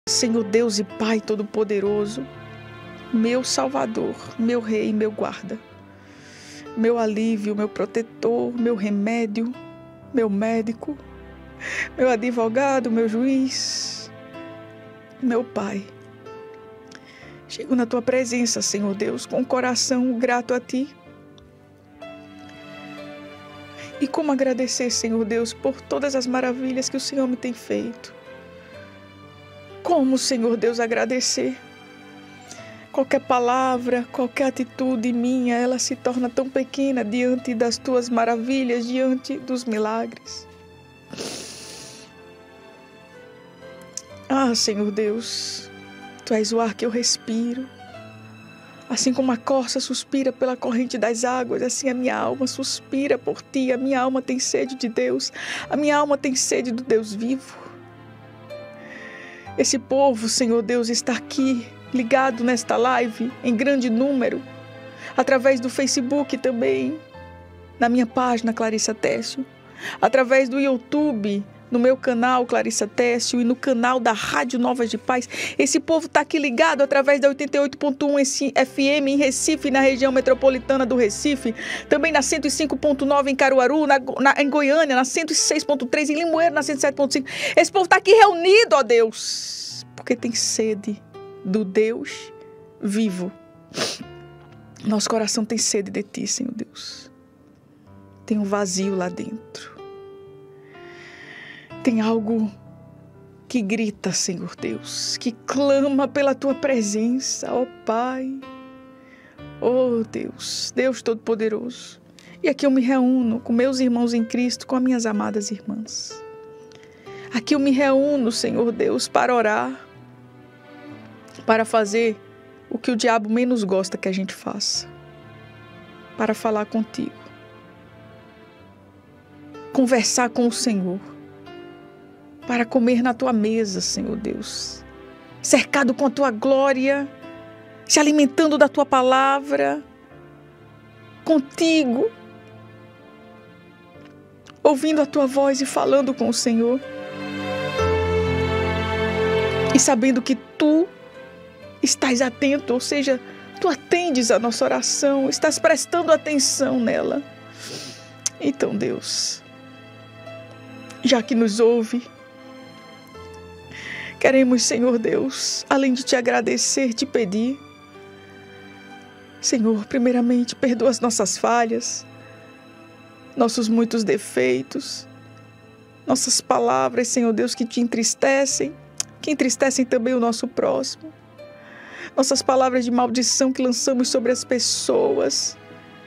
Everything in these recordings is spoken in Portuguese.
Senhor Deus e Pai Todo-Poderoso, meu Salvador, meu Rei, meu guarda, meu alívio, meu protetor, meu remédio, meu médico, meu advogado, meu juiz, meu Pai. Chego na Tua presença, Senhor Deus, com o coração grato a Ti. E como agradecer, Senhor Deus, por todas as maravilhas que o Senhor me tem feito. Como, Senhor Deus, agradecer? Qualquer palavra, qualquer atitude minha, ela se torna tão pequena diante das Tuas maravilhas, diante dos milagres. Ah, Senhor Deus, Tu és o ar que eu respiro. Assim como a corça suspira pela corrente das águas, assim a minha alma suspira por Ti. A minha alma tem sede de Deus, a minha alma tem sede do Deus vivo. Esse povo, Senhor Deus, está aqui ligado nesta live em grande número, através do Facebook também, na minha página Clarissa Técio, através do YouTube, no meu canal Clarissa Técio e no canal da Rádio Novas de Paz. Esse povo está aqui ligado através da 88.1 FM em Recife, na região metropolitana do Recife, também na 105.9 em Caruaru, em Goiânia, na 106.3 em Limoeiro, na 107.5. Esse povo está aqui reunido, ó Deus, porque tem sede do Deus vivo. Nosso coração tem sede de Ti, Senhor Deus. Tem um vazio lá dentro. Tem algo que grita, Senhor Deus, que clama pela Tua presença, ó Pai. Ó Deus, Deus Todo-Poderoso. E aqui eu me reúno com meus irmãos em Cristo, com as minhas amadas irmãs. Aqui eu me reúno, Senhor Deus, para orar, para fazer o que o diabo menos gosta que a gente faça, para falar contigo, conversar com o Senhor, para comer na Tua mesa, Senhor Deus, cercado com a Tua glória, se alimentando da Tua palavra, contigo, ouvindo a Tua voz e falando com o Senhor, e sabendo que Tu estás atento, ou seja, Tu atendes a nossa oração, estás prestando atenção nela. Então, Deus, já que nos ouve, queremos, Senhor Deus, além de Te agradecer, Te pedir, Senhor, primeiramente, perdoa as nossas falhas, nossos muitos defeitos, nossas palavras, Senhor Deus, que Te entristecem, que entristecem também o nosso próximo, nossas palavras de maldição que lançamos sobre as pessoas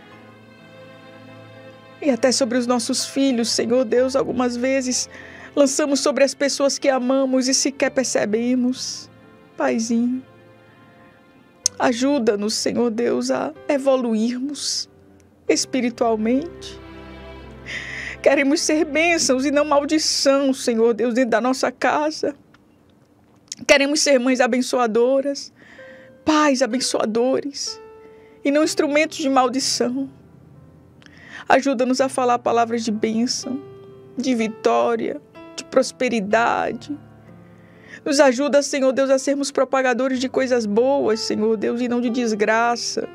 e até sobre os nossos filhos, Senhor Deus, algumas vezes lançamos sobre as pessoas que amamos e sequer percebemos. Paizinho, ajuda-nos, Senhor Deus, a evoluirmos espiritualmente. Queremos ser bênçãos e não maldição, Senhor Deus, dentro da nossa casa. Queremos ser mães abençoadoras, pais abençoadores e não instrumentos de maldição. Ajuda-nos a falar palavras de bênção, de vitória, de prosperidade. Nos ajuda, Senhor Deus, a sermos propagadores de coisas boas, Senhor Deus, e não de desgraça.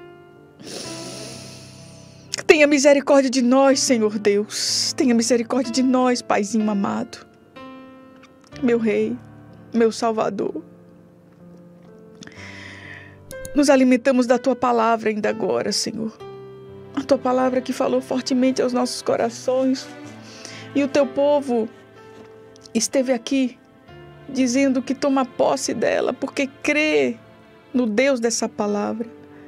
Tenha misericórdia de nós, Senhor Deus. Tenha misericórdia de nós, Paizinho amado. Meu Rei, meu Salvador. Nos alimentamos da Tua palavra ainda agora, Senhor. A Tua palavra que falou fortemente aos nossos corações. E o Teu povo esteve aqui dizendo que toma posse dela, porque crê no Deus dessa palavra.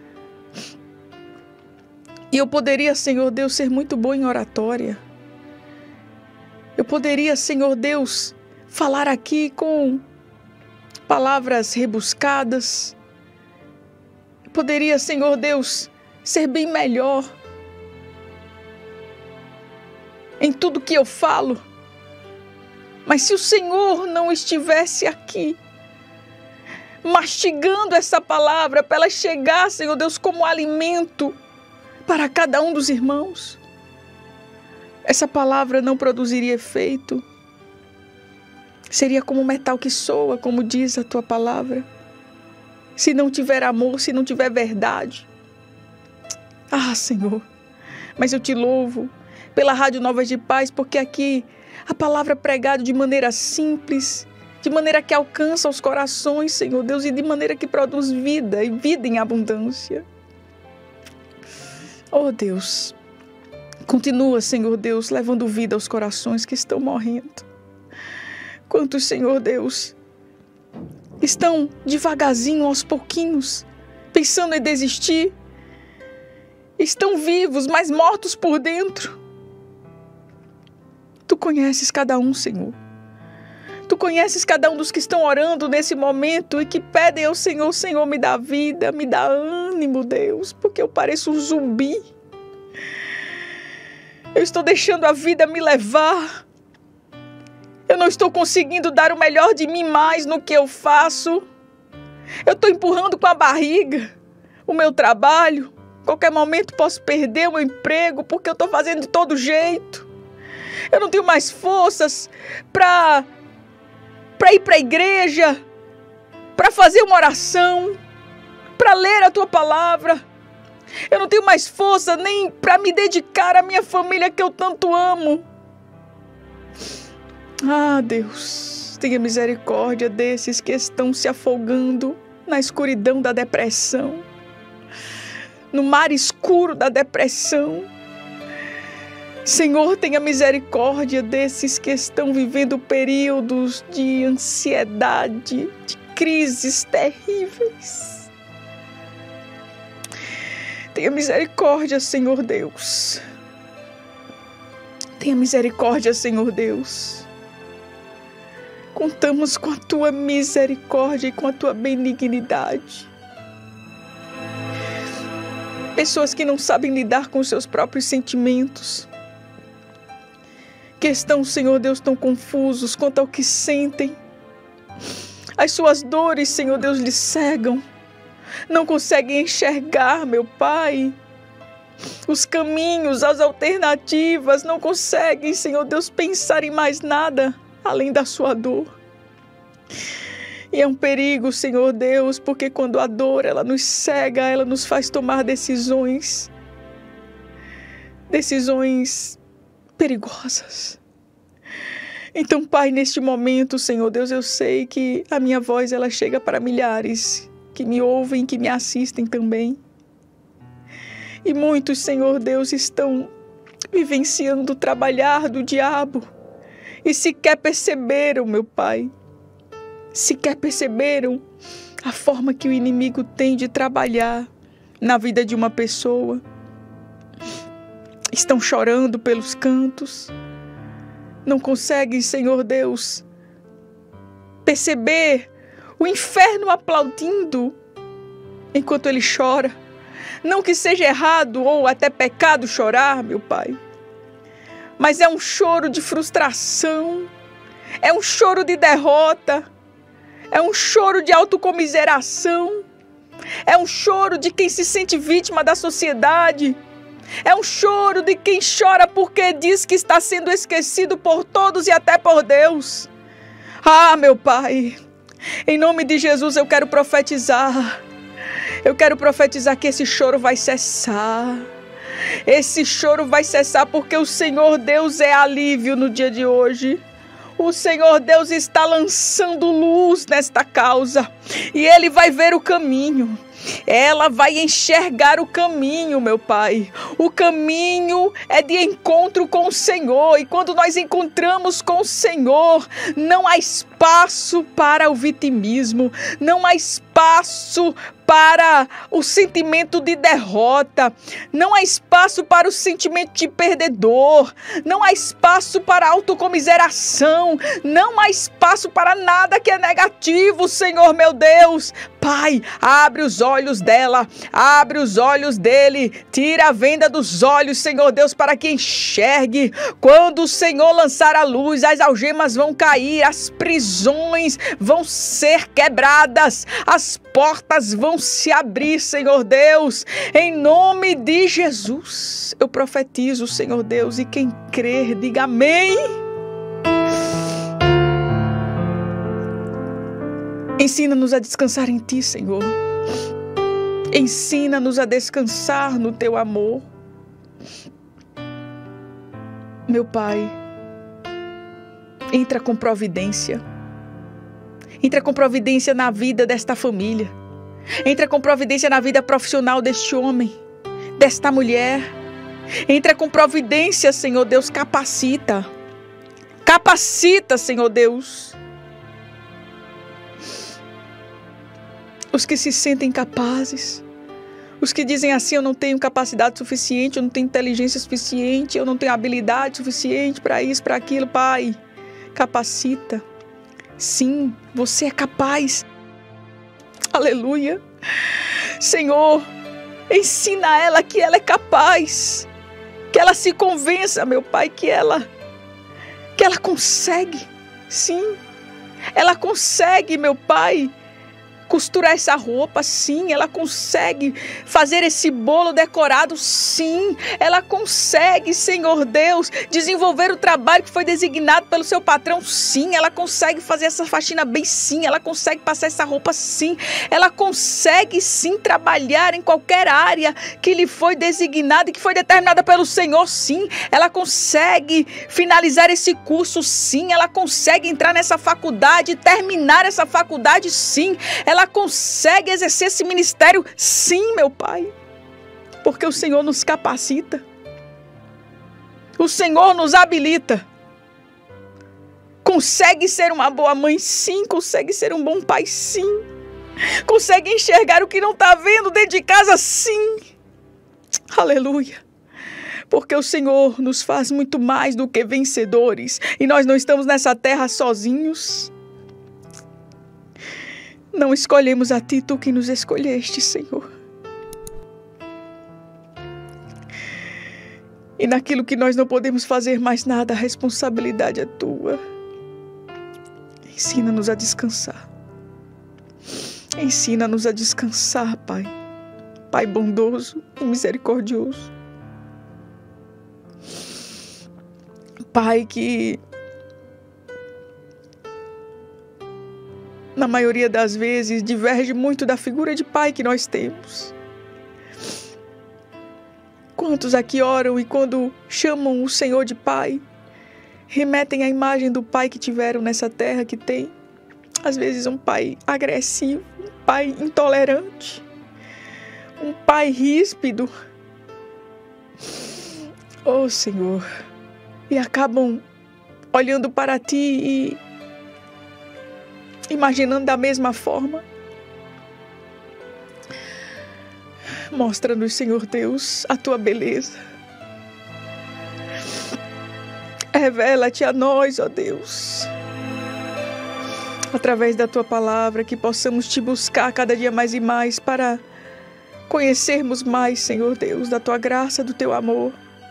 E eu poderia, Senhor Deus, ser muito boa em oratória. Eu poderia, Senhor Deus, falar aqui com palavras rebuscadas. Eu poderia, Senhor Deus, ser bem melhor em tudo que eu falo. Mas se o Senhor não estivesse aqui, mastigando essa palavra para ela chegar, Senhor Deus, como alimento para cada um dos irmãos, essa palavra não produziria efeito. seria como metal que soa, como diz a tua palavra. Se não tiver amor, se não tiver verdade. Ah, Senhor, mas eu te louvo pela Rádio Novas de Paz, porque aqui a palavra é pregada de maneira simples, de maneira que alcança os corações, Senhor Deus, e de maneira que produz vida e vida em abundância. Oh Deus, continua, Senhor Deus, levando vida aos corações que estão morrendo. Quantos, Senhor Deus, estão devagarzinho, aos pouquinhos, pensando em desistir. Estão vivos, mas mortos por dentro. Tu conheces cada um, Senhor. Tu conheces cada um dos que estão orando nesse momento e que pedem ao Senhor: Senhor, me dá vida, me dá ânimo, Deus, porque eu pareço um zumbi. Eu estou deixando a vida me levar. Eu não estou conseguindo dar o melhor de mim mais no que eu faço. Eu estou empurrando com a barriga o meu trabalho. Qualquer momento posso perder o meu emprego porque eu estou fazendo de todo jeito. Eu não tenho mais forças para ir para a igreja, para fazer uma oração, para ler a tua palavra. Eu não tenho mais força nem para me dedicar à minha família que eu tanto amo. Ah, Deus, tenha misericórdia desses que estão se afogando na escuridão da depressão, no mar escuro da depressão. Senhor, tenha misericórdia desses que estão vivendo períodos de ansiedade, de crises terríveis. Tenha misericórdia, Senhor Deus. Tenha misericórdia, Senhor Deus. Contamos com a tua misericórdia e com a tua benignidade. Pessoas que não sabem lidar com os seus próprios sentimentos, que estão, Senhor Deus, tão confusos quanto ao que sentem. As suas dores, Senhor Deus, lhes cegam. Não conseguem enxergar, meu Pai, os caminhos, as alternativas. Não conseguem, Senhor Deus, pensar em mais nada além da sua dor. E é um perigo, Senhor Deus, porque quando a dor, ela nos cega, ela nos faz tomar decisões perigosas. Então, Pai, neste momento, Senhor Deus, eu sei que a minha voz, ela chega para milhares que me ouvem, que me assistem também. E muitos, Senhor Deus, estão vivenciando o trabalhar do diabo e sequer perceberam, meu Pai, sequer perceberam a forma que o inimigo tem de trabalhar na vida de uma pessoa. Estão chorando pelos cantos. Não conseguem, Senhor Deus, perceber o inferno aplaudindo enquanto ele chora. Não que seja errado ou até pecado chorar, meu Pai, mas é um choro de frustração, é um choro de derrota, é um choro de autocomiseração, é um choro de quem se sente vítima da sociedade. É um choro de quem chora porque diz que está sendo esquecido por todos e até por Deus. Ah, meu Pai, em nome de Jesus eu quero profetizar. Eu quero profetizar que esse choro vai cessar. Esse choro vai cessar porque o Senhor Deus é alívio no dia de hoje. O Senhor Deus está lançando luz nesta causa e Ele vai ver o caminho. Ela vai enxergar o caminho, meu Pai. O caminho é de encontro com o Senhor. E quando nós encontramos com o Senhor, não há espaço para o vitimismo. Não há espaço para o sentimento de derrota. Não há espaço para o sentimento de perdedor. Não há espaço para autocomiseração. Não há espaço para nada que é negativo, Senhor meu Deus. Pai, abre os olhos dela, abre os olhos dele, tira a venda dos olhos, Senhor Deus, para que enxergue. Quando o Senhor lançar a luz, as algemas vão cair, as prisões vão ser quebradas, as portas vão se abrir, Senhor Deus, em nome de Jesus. Eu profetizo, Senhor Deus, e quem crer, diga amém. Ensina-nos a descansar em Ti, Senhor. Ensina-nos a descansar no Teu amor. Meu Pai, entra com providência. Entra com providência na vida desta família. Entra com providência na vida profissional deste homem, desta mulher. Entra com providência, Senhor Deus, capacita. Capacita, Senhor Deus, os que se sentem capazes. Os que dizem assim: eu não tenho capacidade suficiente, eu não tenho inteligência suficiente, eu não tenho habilidade suficiente para isso, para aquilo. Pai, capacita. Sim, você é capaz. Aleluia. Senhor, ensina ela que ela é capaz. Que ela se convença, meu Pai, que ela consegue. Sim, ela consegue, meu Pai, costurar essa roupa, sim. Ela consegue fazer esse bolo decorado, sim. Ela consegue, Senhor Deus, desenvolver o trabalho que foi designado pelo seu patrão, sim. Ela consegue fazer essa faxina bem, sim. Ela consegue passar essa roupa, sim. Ela consegue, sim, trabalhar em qualquer área que lhe foi designada e que foi determinada pelo Senhor, sim. Ela consegue finalizar esse curso, sim. Ela consegue entrar nessa faculdade, terminar essa faculdade, sim. Ela consegue exercer esse ministério, sim, meu Pai, porque o Senhor nos capacita, o Senhor nos habilita. Consegue ser uma boa mãe, sim. Consegue ser um bom pai, sim. Consegue enxergar o que não está vendo dentro de casa, sim. Aleluia. Porque o Senhor nos faz muito mais do que vencedores, e nós não estamos nessa terra sozinhos. Não escolhemos a Ti, Tu que nos escolheste, Senhor. E naquilo que nós não podemos fazer mais nada, a responsabilidade é Tua. Ensina-nos a descansar. Ensina-nos a descansar, Pai. Pai bondoso e misericordioso. Pai que na maioria das vezes, diverge muito da figura de pai que nós temos. Quantos aqui oram e quando chamam o Senhor de pai, remetem à imagem do pai que tiveram nessa terra, que tem, às vezes, um pai agressivo, um pai intolerante, um pai ríspido. Oh, Senhor, e acabam olhando para Ti e imaginando da mesma forma. Mostra-nos, Senhor Deus, a Tua beleza. Revela-te a nós, ó Deus, através da Tua palavra, que possamos Te buscar cada dia mais e mais para conhecermos mais, Senhor Deus, da Tua graça, do Teu amor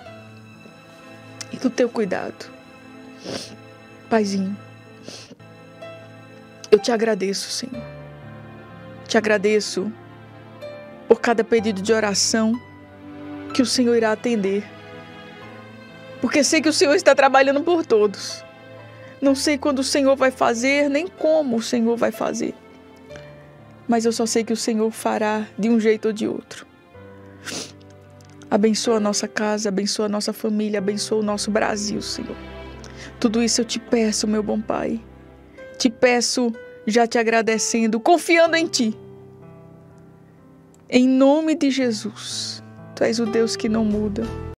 e do Teu cuidado. Paizinho, eu Te agradeço, Senhor. Te agradeço por cada pedido de oração que o Senhor irá atender. Porque sei que o Senhor está trabalhando por todos. Não sei quando o Senhor vai fazer, nem como o Senhor vai fazer. Mas eu só sei que o Senhor fará de um jeito ou de outro. Abençoa a nossa casa, abençoa a nossa família, abençoa o nosso Brasil, Senhor. Tudo isso eu Te peço, meu bom Pai. Te peço já Te agradecendo, confiando em Ti. Em nome de Jesus, Tu és o Deus que não muda.